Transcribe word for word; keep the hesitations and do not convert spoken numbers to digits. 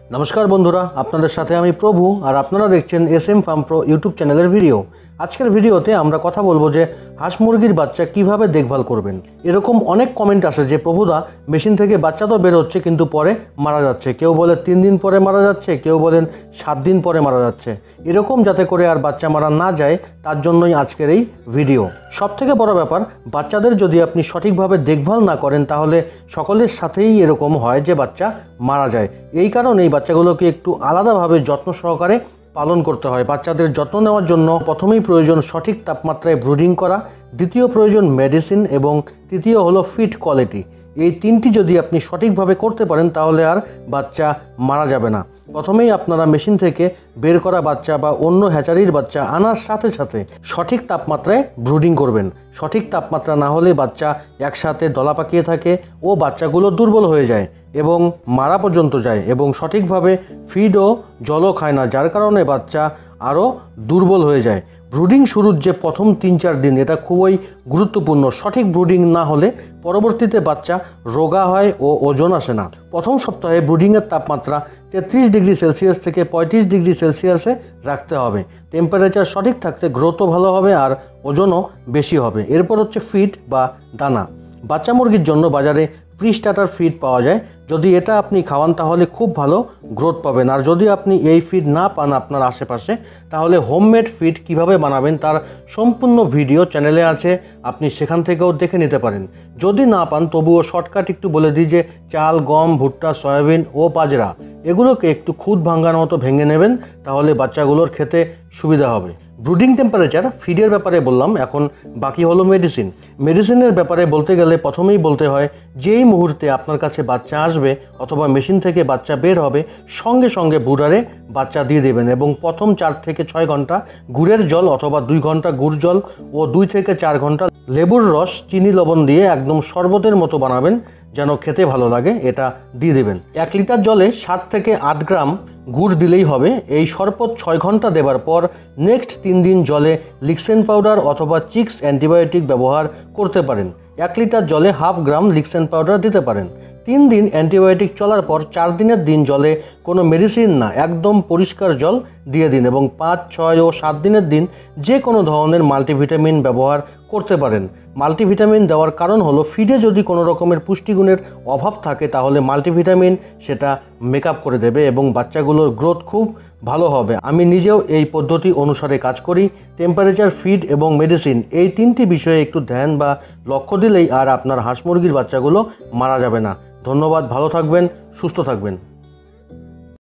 नमस्कार बंधुरा आपनादेर साथे आमी प्रभु और आपनारा देखछेन S M farm pro YouTube चैनलेर भिडियो। आजकेर भिडियोते आमरा कथा बोलबो जे हाঁস मुरगिर बाच्चा किभाबे देखभाल करबेन। एरकम अनेक कमेंट आसे जे प्रभुदा मेशिन थेके बाच्चा तो बेर होच्छे किन्तु परे मारा जाच्छे, केउ बोले तीन दिन परे मारा जाच्छे, केउ बोलेन सात दिन परे मारा जाच्छे। एरकम जाते करे आर बाच्चा मारा ना जाय तार जोन्नोई आजकेर एई भिडियो। सबथेके बड़ ब्यापार बाच्चादेर जोदि आपनि सठिकभाबे देखभाल ना करेन ताहले सकलेर साथेई एरकम हय जे बाच्चा मारा जाय। एई कारणेई बाच्चागुलोके एकटु आलादाभावे यत्न सहकारे पालन करते हैं। बाच्चादेर यत्न नेওয়ার জন্য प्रथमेই प्रयोजन सठिक तापमात्राय ब्रुडिंग करा, द्वितीय प्रयोजन मेडिसिन एवं तृतीय हलो फीड क्वालिटी। এই তিনটি যদি আপনি সঠিকভাবে করতে পারেন তাহলে আর বাচ্চা মারা যাবে না। প্রথমেই আপনারা মেশিন থেকে বের করা বাচ্চা বা অন্য হ্যাচারির বাচ্চা আনার সাথে সাথে সঠিক তাপমাত্রায় ব্রুডিং করবেন। সঠিক তাপমাত্রা না হলে বাচ্চা একসাথে দলা পাকিয়ে থাকে ও বাচ্চাগুলো দুর্বল হয়ে যায় এবং মারা পর্যন্ত যায় এবং সঠিকভাবে ফিড ও জলও খায় না, যার কারণে বাচ্চা আরও দুর্বল হয়ে যায়। ব্রুডিং শুরুর যে প্রথম তিন চার দিন এটা খুবই গুরুত্বপূর্ণ। সঠিক ব্রুডিং না হলে পরবর্তীতে বাচ্চা রোগা হয় ও ওজন আসে না। প্রথম সপ্তাহে ব্রুডিংয়ের তাপমাত্রা তেত্রিশ ডিগ্রি সেলসিয়াস থেকে পঁয়ত্রিশ ডিগ্রি সেলসিয়াসে রাখতে হবে। টেম্পারেচার সঠিক থাকতে গ্রোথও ভালো হবে আর ওজনও বেশি হবে। এরপর হচ্ছে ফিড বা দানা। বাচ্চা মুরগির জন্য বাজারে প্রি স্টার্টার ফিড পাওয়া যায়। যদি এটা আপনি খাওয়ান তাহলে খুব ভালো গ্রোথ পাবেন। আর যদি আপনি এই ফিড না পান আপনার আশেপাশে তাহলে হোমমেড ফিড কিভাবে বানাবেন তার সম্পূর্ণ ভিডিও চ্যানেলে আছে, আপনি সেখান থেকেও দেখে নিতে পারেন। যদি না পান তবুও শর্টকাট একটু বলে দিই যে চাল, গম, ভুট্টা, সয়াবিন ও বাজরা এগুলোকে একটু খুদ ভাঙার মতো ভেঙে নেবেন, তাহলে বাচ্চাগুলোর খেতে সুবিধা হবে। ব্রুডিং টেম্পারেচার ফিডের ব্যাপারে বললাম, এখন বাকি হলো মেডিসিন। মেডিসিনের ব্যাপারে বলতে গেলে প্রথমেই বলতে হয় যেই মুহূর্তে আপনার কাছে বাচ্চা আসবে অথবা মেশিন থেকে বাচ্চা বের হবে সঙ্গে সঙ্গে বুডারে বাচ্চা দিয়ে দেবেন এবং প্রথম চার থেকে ছয় ঘন্টা গুড়ের জল অথবা দুই ঘন্টা গুড় জল ও দুই থেকে চার ঘন্টা লেবুর রস চিনি লবণ দিয়ে একদম শরবতের মতো বানাবেন যেন খেতে ভালো লাগে, এটা দিয়ে দেবেন। এক লিটার জলে সাত থেকে আট গ্রাম গুড় দিলেই হবে। এই শরবত ছয় ঘন্টা দেবার পর নেক্সট তিন দিন জলে লিক্সেন পাউডার অথবা চিক্স অ্যান্টিবায়োটিক ব্যবহার করতে পারেন। এক লিটার জলে হাফ গ্রাম লিক্সেন পাউডার দিতে পারেন। তিন দিন অ্যান্টিবায়োটিক চলার পর চার দিনের দিন জলে কোনো মেডিসিন না একদম পরিষ্কার জল দিয়ে দিন এবং পাঁচ ছয় ও সাত দিনের দিন যে কোনো ধরনের মাল্টিভিটামিন ব্যবহার করতে পারেন। মাল্টিভিটামিন দেওয়ার কারণ হলো ফিডে যদি কোনো রকমের পুষ্টিগুণের অভাব থাকে তাহলে মাল্টিভিটামিন সেটা মেকআপ করে দেবে এবং বাচ্চাগুলোর গ্রোথ খুব ভালো হবে। আমি নিজেও এই পদ্ধতি অনুসারে কাজ করি। টেম্পারেচার, ফিড এবং মেডিসিন এই তিনটি বিষয়ে একটু ধ্যান বা লক্ষ্য দিলেই আর আপনার হাঁস মুরগির বাচ্চাগুলো মারা যাবে না। ধন্যবাদ, ভালো থাকবেন, সুস্থ থাকবেন।